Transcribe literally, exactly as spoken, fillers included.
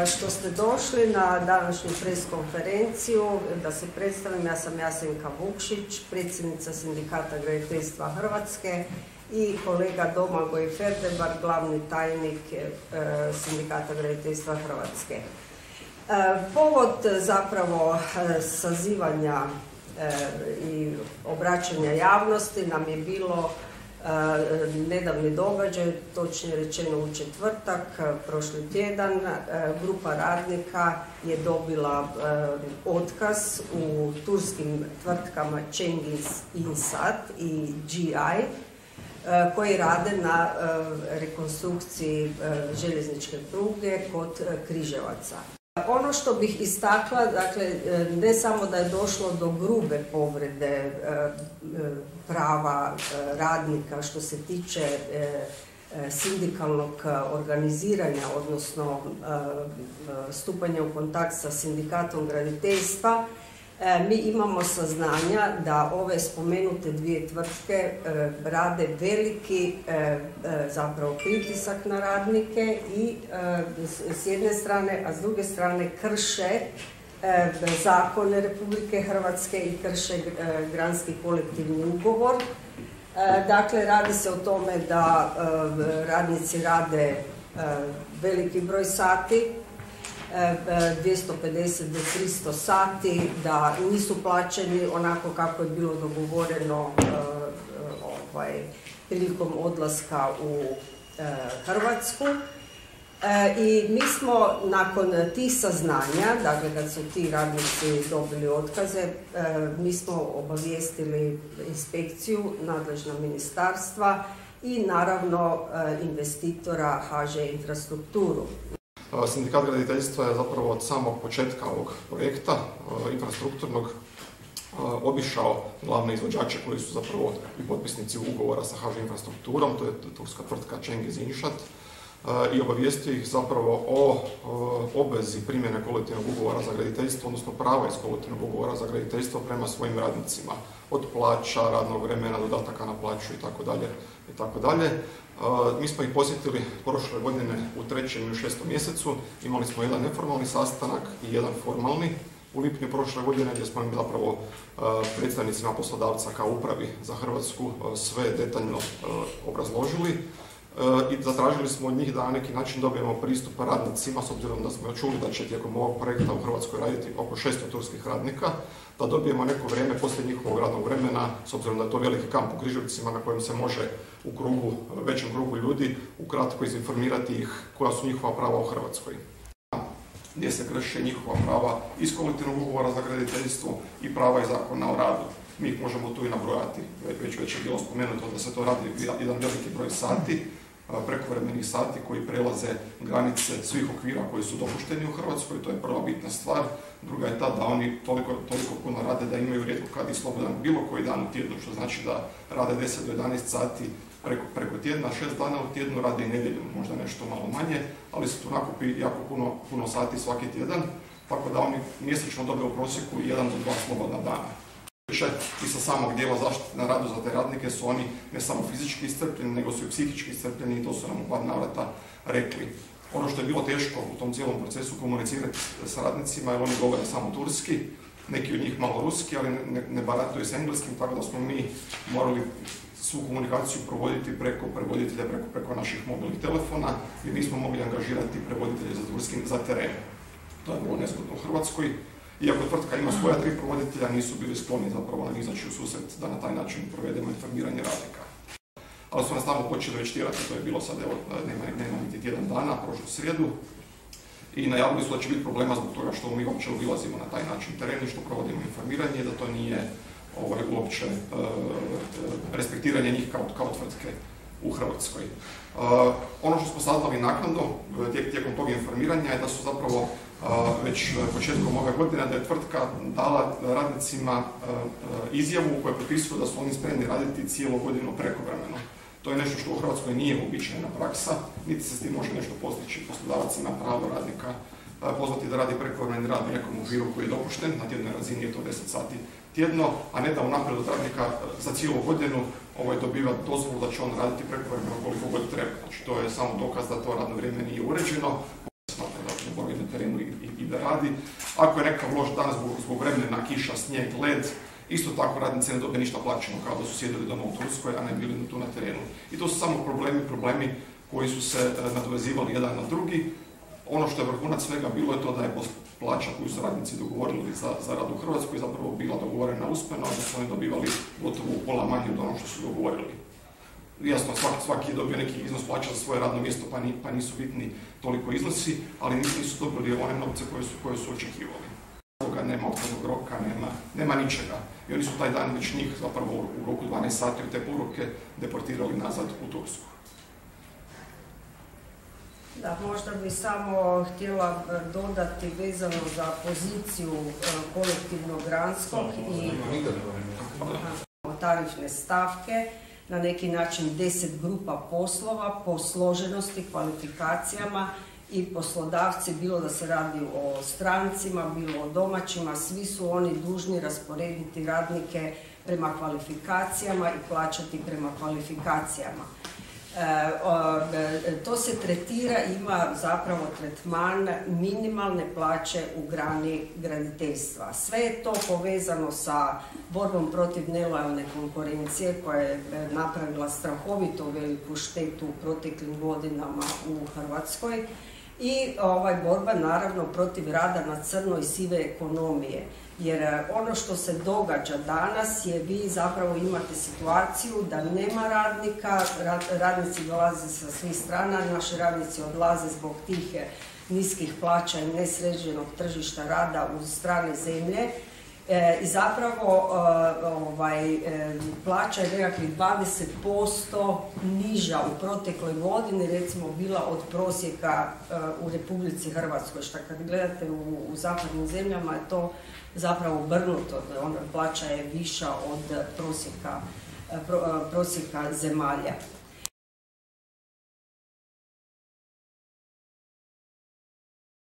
što ste došli na današnju preskonferenciju da se predstavim. Ja sam Jasenka Vukšić, predsjednica Sindikata graditeljstva Hrvatske i kolega Domagoj Ferdebar, glavni tajnik Sindikata graditeljstva Hrvatske. Povod zapravo sazivanja i obraćanja javnosti nam je bilo nedavni događaj, točnije rečeno u četvrtak, prošli tjedan. Grupa radnika je dobila otkaz u turskim tvrtkama Cengiz Insat i G I koji rade na rekonstrukciji željezničke pruge kod Križevaca. Ono što bih istakla, dakle, ne samo da je došlo do grube povrede prava radnika što se tiče sindikalnog organiziranja, odnosno stupanja u kontakt sa Sindikatom graditeljstva, mi imamo saznanja da ove spomenute dvije tvrtke rade veliki zapravo pritisak na radnike i s jedne strane, a s druge strane krše zakone Republike Hrvatske i krše granski kolektivni ugovor. Dakle, radi se o tome da radnici rade veliki broj sati, dvjesto pedeset do tristo sati, da nisu plaćeni onako kako je bilo dogovoreno ovaj, prilikom odlaska u Hrvatsku. I mi smo nakon tih saznanja, dakle kad su ti radnici dobili otkaze, mi smo obavijestili inspekciju, nadležna ministarstva i naravno investitora H Ž Infrastrukturu. Sindikat graditeljstva je zapravo od samog početka ovog projekta infrastrukturnog obišao glavne izvođače koji su zapravo i potpisnici ugovora sa H Ž Infrastrukturom, to je turska tvrtka Cengiz Insat, i obavijestio ih zapravo o obvezi primjene kolektivnog ugovora za graditeljstvo, odnosno prava iz kolektivnog ugovora za graditeljstvo prema svojim radnicima, od plaća, radnog vremena, dodataka na plaću itd. itd. Mi smo ih posjetili prošle godine u trećem i u šestom mjesecu. Imali smo jedan neformalni sastanak i jedan formalni u lipnju prošle godine, gdje smo im zapravo predstavnicima poslodavca kao upravi za Hrvatsku sve detaljno obrazložili i zatražili smo od njih da na neki način dobijemo pristup radnicima, s obzirom da smo čuli da će tijekom ovog projekta u Hrvatskoj raditi oko šesto turskih radnika, da dobijemo neko vrijeme poslije njihovog radnog vremena, s obzirom da je to veliki kamp u Križevcima na kojem se može u krugu, većem krugu ljudi ukratko izinformirati ih koja su njihova prava u Hrvatskoj. Gdje se krše njihova prava iz kolektivnog ugovora za graditeljstvo i prava iz zakona o radu. Mi ih možemo tu i nabrojati, već, već je bilo spomenuto da se to radi jedan veliki broj sati, prekovremenih sati koji prelaze granice svih okvira koji su dopušteni u Hrvatskoj, to je prva bitna stvar. Druga je ta da oni toliko, toliko puno rade da imaju rijetko kad i slobodan bilo koji dan u tjednu, što znači da rade deset do jedanaest sati preko, preko tjedna, šest dana u tjednu, rade i nedjeljom, možda nešto malo manje, ali se tu nakupi jako puno, puno sati svaki tjedan, tako da oni mjesečno dobe u prosjeku jedan do dva slobodna dana. I sa samog dijela zaštite na radu za te radnike su oni ne samo fizički iscrpljeni, nego su i psihički iscrpljeni i to su nam u par navrata rekli. Ono što je bilo teško u tom cijelom procesu komunicirati sa radnicima, jer oni govore samo turski, neki od njih malo ruski, ali ne, ne barataju s engleskim, tako da smo mi morali svu komunikaciju provoditi preko prevoditelja, preko, preko naših mobilnih telefona i nismo mogli angažirati prevoditelje za turski za teren. To je bilo nezgodno u Hrvatskoj. Iako tvrtka ima svoja tri provoditelja, nisu bili skloni zapravo nam izaći u susret da na taj način provedemo informiranje radnika. Ali su nas tamo počeli već tjerati, to je bilo sad, evo, nema, nema niti tjedan dana, prošlu srijedu. I najavili su da će biti problema zbog toga što mi uopće obilazimo na taj način teren i što provodimo informiranje, da to nije ovaj, uopće e, respektiranje njih kao, kao tvrtke u Hrvatskoj. Uh, ono što smo saznali naknadno tijek, tijekom tog informiranja je da su zapravo uh, već početkom ove godine da je tvrtka dala radnicima uh, izjavu u kojoj potpisuju da su oni spremni raditi cijelu godinu prekovremeno. To je nešto što u Hrvatskoj nije uobičajena praksa, niti se s tim može nešto postići. Poslodavac ima pravo radnika uh, pozvati da radi prekovremeni rad u nekom okviru koji je dopušten, na tjednoj razini je to deset sati tjedno, a ne da unaprijed od radnika za cijelu godinu ovaj, dobiva dozvolu da će on raditi prekovremeno koliko god treba. Znači, to je samo dokaz da to radno vrijeme nije uređeno. Smatram da boravi na terenu i, i, i da radi. Ako je neka lož dan zbog, zbog vremena, kiša, snijeg, led, isto tako radnici ne dobije ništa plaćeno kao da su sjedili doma u Turskoj, a ne bili tu na terenu. I to su samo problemi, problemi koji su se nadovezivali jedan na drugi. Ono što je vrhunac svega bilo je to da je plaća koju su radnici dogovorili za, za rad u Hrvatskoj zapravo bila dogovorena uspjeno, da su oni dobivali gotovo pola manje od ono što su dogovorili. Jasno, svaki, svaki je dobio neki iznos plaća za svoje radno mjesto, pa, ni, pa nisu bitni toliko iznosi, ali nisu dobili one novce koje su, koje su očekivali. Nema otvornog roka, nema, nema ničega. I oni su taj dan već njih zapravo u roku dvanaest sati od te poruke deportirali nazad u Tursku. Da, možda bi samo htjela dodati vezano za poziciju kolektivnog granskog i tarifne stavke, na neki način deset grupa poslova po složenosti, kvalifikacijama i poslodavci, bilo da se radi o strancima, bilo o domaćima, svi su oni dužni rasporediti radnike prema kvalifikacijama i plaćati prema kvalifikacijama. E, o, e, to se tretira, ima zapravo tretman minimalne plaće u grani graditeljstva. Sve je to povezano sa borbom protiv nelojalne konkurencije koja je napravila strahovito veliku štetu u proteklim godinama u Hrvatskoj i ovaj, borba naravno protiv rada na crno i sive ekonomije. Jer ono što se događa danas je vi zapravo imate situaciju da nema radnika, radnici dolaze sa svih strana, naši radnici odlaze zbog tih niskih plaća i nesređenog tržišta rada u strane zemlje. E, I zapravo e, ovaj, e, plaća je nekakvih dvadeset posto niža u protekloj godini, recimo bila od prosjeka e, u Republici Hrvatskoj, što kad gledate u, u zapadnim zemljama je to zapravo obrnuto, onda plaća je viša od prosjeka, pro, prosjeka zemalja.